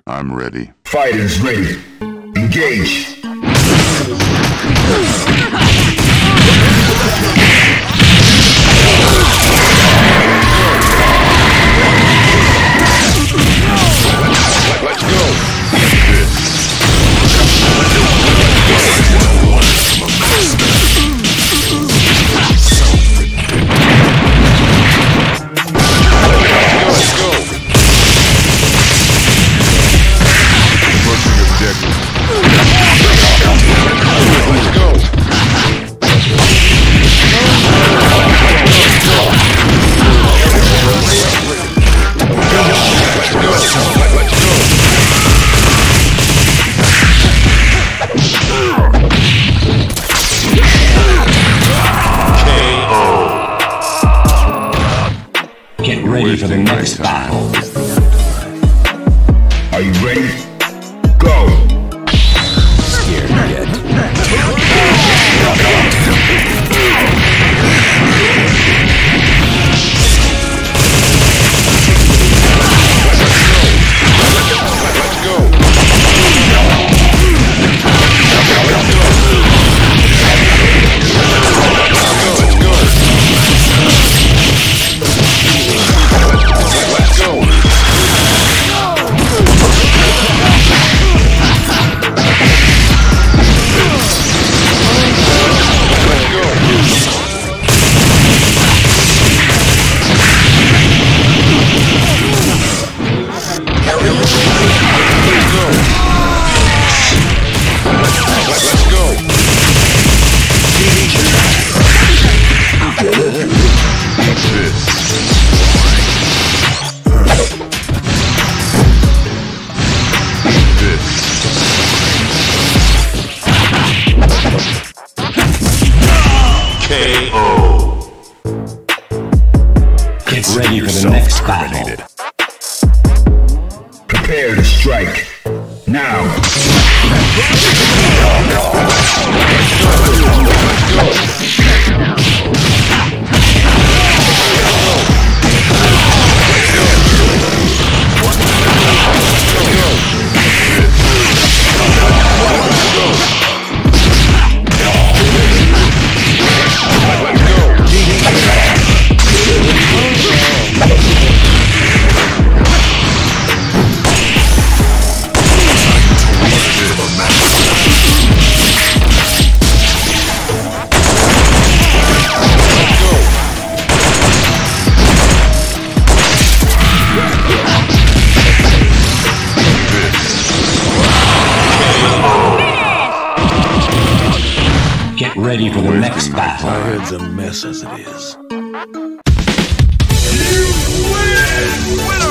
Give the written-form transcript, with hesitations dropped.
I'm ready. Fighters ready. Engage. Let's go. Get ready for the next battle. Are you ready? Go! Scared yet? Let's go. Get ready for the next battle. Prepare to strike. Now! Get ready for the next battle. My head's a mess as it is. You win! Winner!